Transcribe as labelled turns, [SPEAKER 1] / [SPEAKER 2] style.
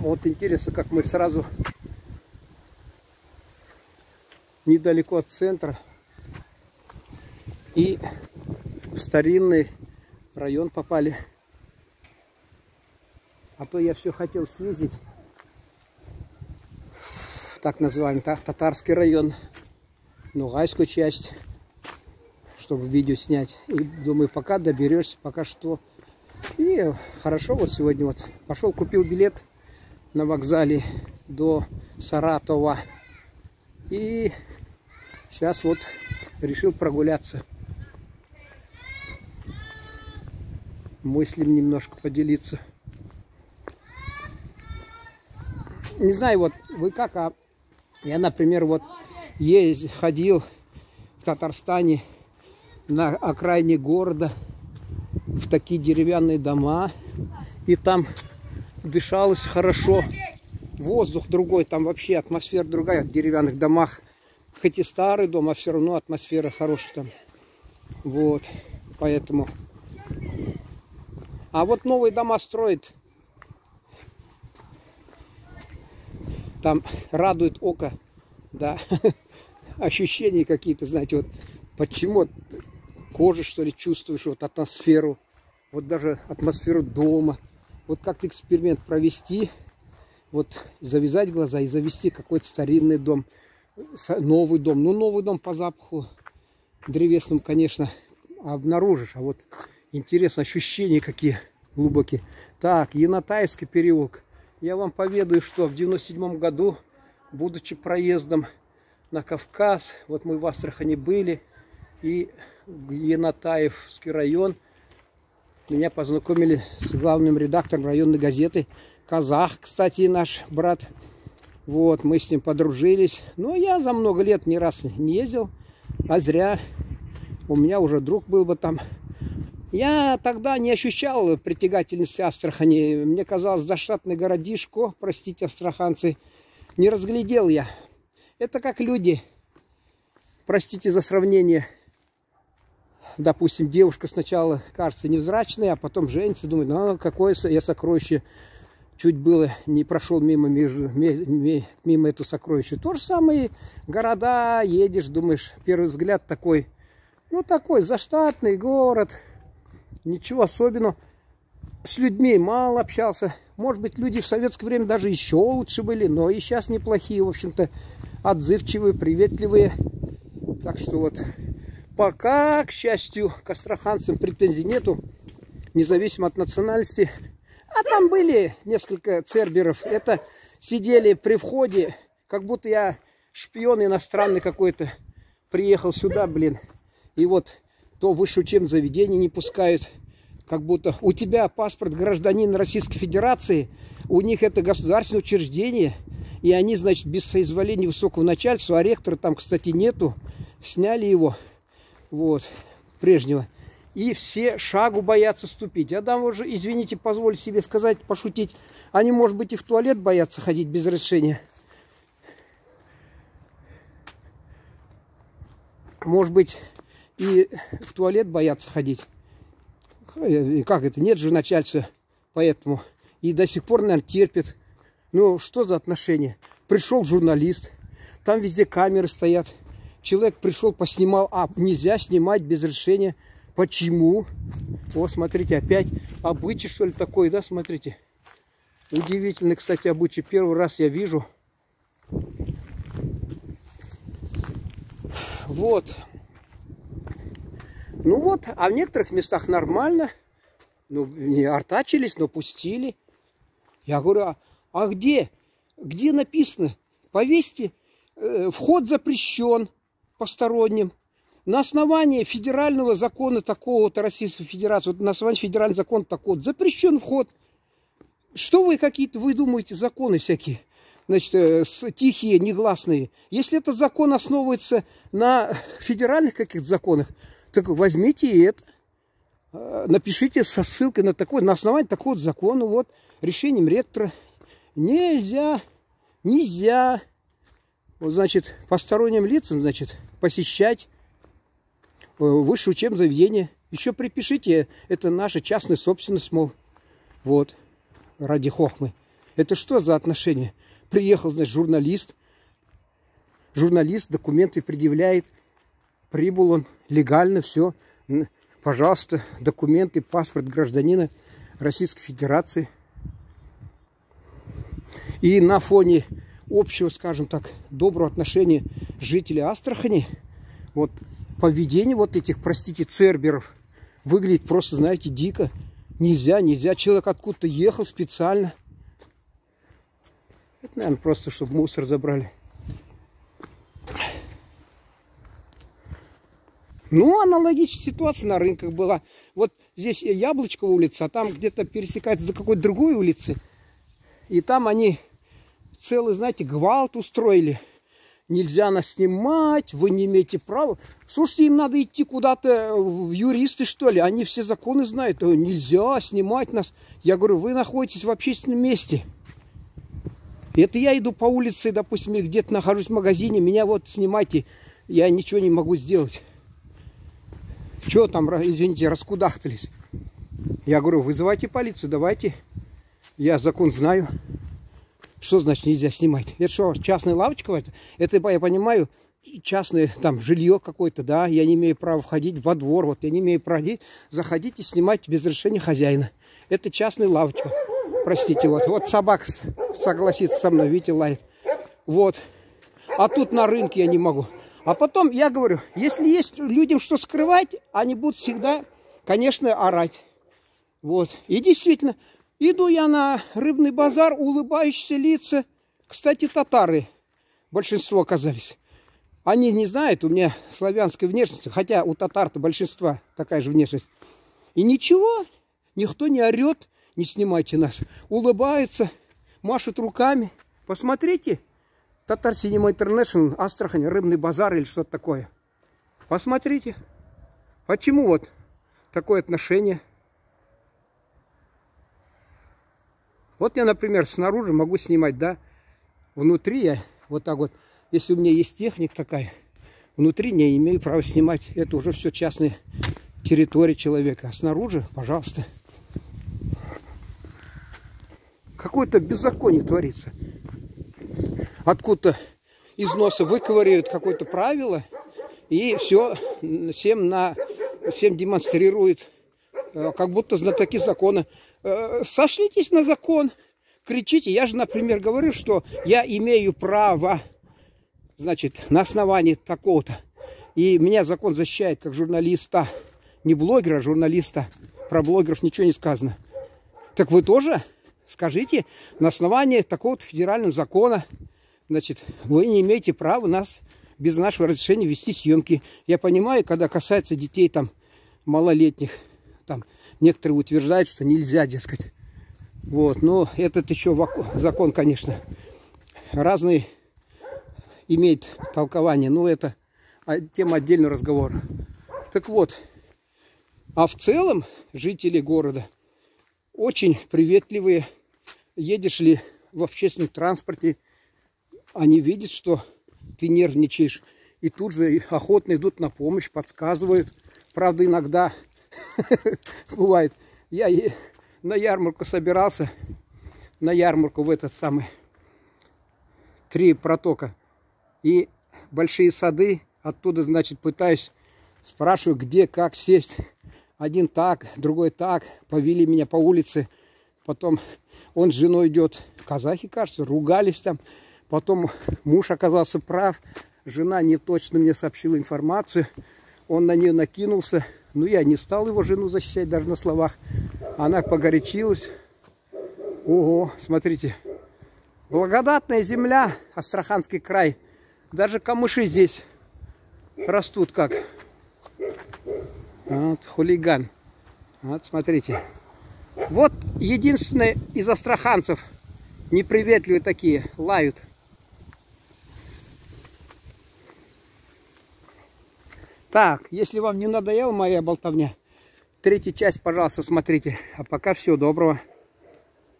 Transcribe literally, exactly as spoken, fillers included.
[SPEAKER 1] Вот интересно, как мы сразу недалеко от центра и в старинный район попали. А то я все хотел съездить в так называемый татарский район, Ногайскую часть, чтобы видео снять. И думаю, пока доберешься, пока что. И хорошо, вот сегодня вот пошел, купил билет на вокзале до Саратова. И сейчас вот решил прогуляться. Мыслями немножко поделиться. Не знаю, вот вы как, а я, например, вот ездил, ходил в Татарстане на окраине города в такие деревянные дома, и там дышалось хорошо, воздух другой, там вообще атмосфера другая в деревянных домах, хоть и старый дом, а все равно атмосфера хорошая там, вот, поэтому, а вот новые дома строят, там радует око, да, ощущения какие-то, знаете, вот почему кожа, что ли, чувствуешь, вот атмосферу, вот даже атмосферу дома, вот как-то эксперимент провести, вот завязать глаза и завести какой-то старинный дом, новый дом, ну новый дом по запаху древесному, конечно, обнаружишь, а вот интересно, ощущения какие глубокие. Так, Янатайский переулок. Я вам поведаю, что в девяносто седьмом году, будучи проездом на Кавказ, вот мы в Астрахани были, и Янатаевский район, меня познакомили с главным редактором районной газеты, казах, кстати, наш брат. Вот, мы с ним подружились. Но я за много лет ни раз не ездил, а зря. У меня уже друг был бы там. Я тогда не ощущал притягательности Астрахани. Мне казалось, заштатный городишко, простите, астраханцы, не разглядел я. Это как люди, простите за сравнение, допустим, девушка сначала кажется невзрачной, а потом женится, думает, ну какое я сокровище, чуть было не прошел мимо, между, мимо эту сокровище. То же самое, города, едешь, думаешь, первый взгляд такой, ну такой заштатный город. Ничего особенного. С людьми мало общался. Может быть, люди в советское время даже еще лучше были, но и сейчас неплохие, в общем-то, отзывчивые, приветливые. Так что вот, пока, к счастью, к астраханцам претензий нету, независимо от национальности. А там были несколько церберов. Это сидели при входе, как будто я шпион иностранный какой-то. Приехал сюда, блин, и вот... то высшее учебное заведение не пускают, как будто у тебя паспорт гражданина Российской Федерации, у них это государственное учреждение, и они, значит, без соизволения высокого начальства, а ректора там, кстати, нету, сняли его, вот, прежнего, и все шагу боятся ступить. Я дам уже, извините, позволю себе сказать, пошутить, они, может быть, и в туалет боятся ходить без разрешения. Может быть, и в туалет боятся ходить. И как это? Нет же начальства. Поэтому. И до сих пор, наверное, терпят. Ну, что за отношения? Пришел журналист. Там везде камеры стоят. Человек пришел, поснимал. А, нельзя снимать без разрешения. Почему? О, смотрите, опять обычай, что ли, такой, да? Смотрите. Удивительный, кстати, обычай. Первый раз я вижу. Вот. Ну вот, а в некоторых местах нормально. Ну, не артачились, но пустили. Я говорю, а, а где? Где написано? Повесьте, э, вход запрещен посторонним. На основании федерального закона такого-то Российской Федерации, вот на основании федерального закона такого-то, запрещен вход. Что вы какие-то выдумываете законы всякие? Значит, э, тихие, негласные. Если этот закон основывается на федеральных каких-то законах, так возьмите и это, напишите со ссылкой на такой, на основании такого вот закона, вот, решением ректора. Нельзя, нельзя, вот, значит, посторонним лицам, значит, посещать высшее учебное заведение. Еще припишите, это наша частная собственность, мол, вот, ради хохмы. Это что за отношения? Приехал, значит, журналист. Журналист документы предъявляет. Прибыл он легально, все. Пожалуйста, документы, паспорт гражданина Российской Федерации. И на фоне общего, скажем так, доброго отношения жителей Астрахани, вот поведение вот этих, простите, церберов выглядит просто, знаете, дико. Нельзя, нельзя. Человек откуда-то ехал специально. Это, наверное, просто, чтобы мусор забрали. Ну, аналогичная ситуация на рынках была. Вот здесь Яблочковая улица, а там где-то пересекается за какой-то другой улицы. И там они целый, знаете, гвалт устроили. Нельзя нас снимать, вы не имеете права. Слушайте, им надо идти куда-то в юристы, что ли. Они все законы знают. Нельзя снимать нас. Я говорю, вы находитесь в общественном месте. Это я иду по улице, допустим, где-то нахожусь в магазине. Меня вот снимайте. Я ничего не могу сделать. Чего там, извините, раскудахтались? Я говорю, вызывайте полицию, давайте. Я закон знаю. Что значит нельзя снимать? Это что, частная лавочка? Это, я понимаю, частное там жилье какое-то, да. Я не имею права входить во двор. Вот я не имею права заходить и снимать без разрешения хозяина. Это частная лавочка. Простите, вот. Вот собака согласится со мной, видите, лает. Вот. А тут на рынке я не могу. А потом, я говорю, если есть людям что скрывать, они будут всегда, конечно, орать. Вот. И действительно, иду я на рыбный базар, улыбающиеся лица. Кстати, татары большинство оказались. Они не знают, у меня славянская внешность, хотя у татар-то большинства такая же внешность. И ничего, никто не орет, не снимайте нас. Улыбаются, машут руками. Посмотрите. Татар Cinema International, Астрахань, рыбный базар или что-то такое. Посмотрите. Почему вот такое отношение? Вот я, например, снаружи могу снимать, да. Внутри я вот так вот, если у меня есть техника такая, внутри не имею права снимать. Это уже все частная территория человека. А снаружи, пожалуйста. Какое-то беззаконие творится. Откуда-то из носа выковыривают какое-то правило и все всем, на, всем демонстрирует, как будто знатоки закона. Сошлитесь на закон, кричите. Я же, например, говорю, что я имею право, значит, на основании такого-то. И меня закон защищает как журналиста, не блогера, а журналиста. Про блогеров ничего не сказано. Так вы тоже скажите, на основании такого-то федерального закона, значит, вы не имеете права нас без нашего разрешения вести съемки. Я понимаю, когда касается детей там малолетних, там некоторые утверждают, что нельзя, дескать. Вот, но этот еще закон, конечно, разный имеет толкование. Но это тема отдельного разговора. Так вот, а в целом жители города очень приветливые. Едешь ли в общественном транспорте, они видят, что ты нервничаешь. И тут же охотно идут на помощь, подсказывают. Правда, иногда бывает. Я на ярмарку собирался. На ярмарку в этот самый три протока. И большие сады. Оттуда, значит, пытаюсь, спрашиваю, где, как сесть. Один так, другой так. Повели меня по улице. Потом он с женой идет. Казахи, кажется, ругались там. Потом муж оказался прав. Жена не точно мне сообщила информацию. Он на нее накинулся. Ну, я не стал его жену защищать даже на словах. Она погорячилась. Ого, смотрите. Благодатная земля, Астраханский край. Даже камыши здесь растут как. Вот, хулиган. Вот, смотрите. Вот единственное из астраханцев. Неприветливые такие, лают. Так, если вам не надоела моя болтовня, третья часть, пожалуйста, смотрите. А пока всего доброго.